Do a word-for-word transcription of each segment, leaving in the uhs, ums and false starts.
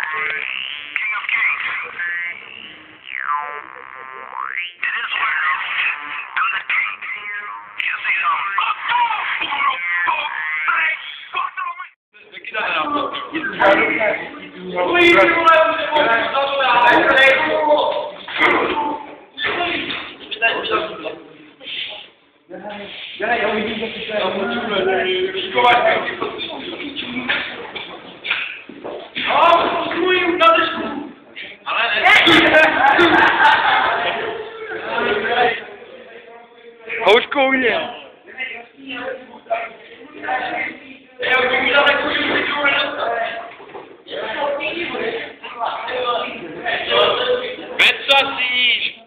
King of Kings. It is well. I'm the king. You see some. Houčkou mě. Vycasíš.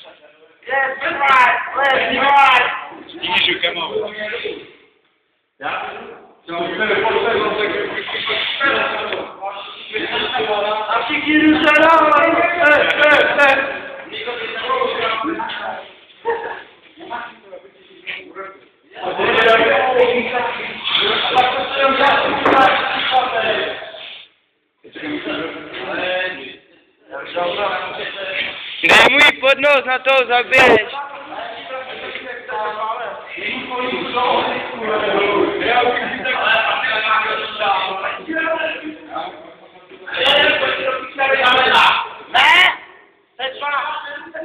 Stížu, kamo. A všichni jdu se dávat. Dej můj podnos, na toho zabiješ. Ne? Teď má.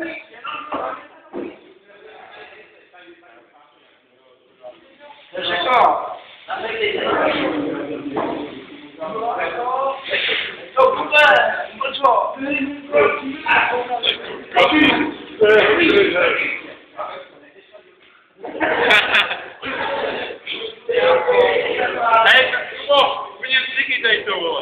Řekl. To bude. Mlčo. Hej, o, u něm ciky tady to, vole.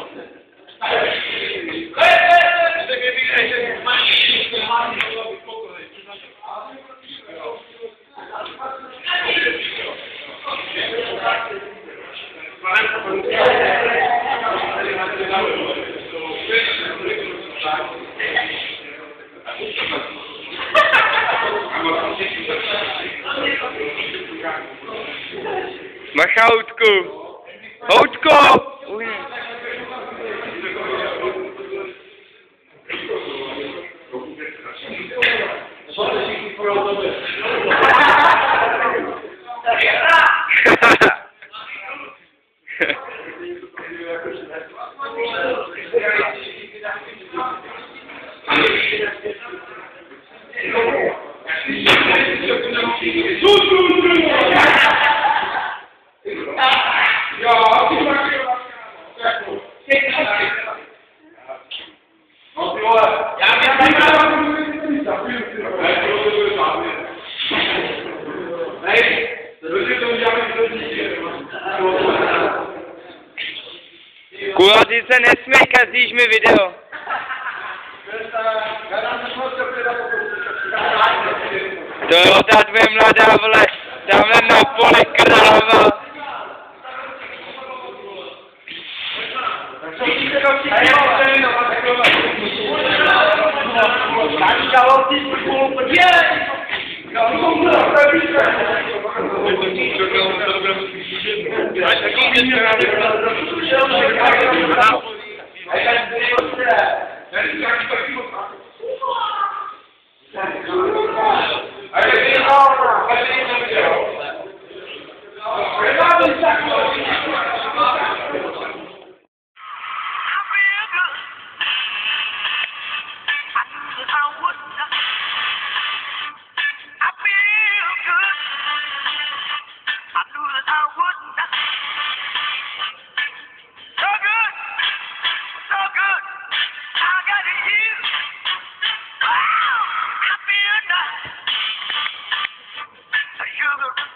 Máš houtku. Houtko! Uj. Kulazi se nesmej, kazíš mi video. To jo, ta tvoje mladá, vole, tamhle na poli kráva. Sugar.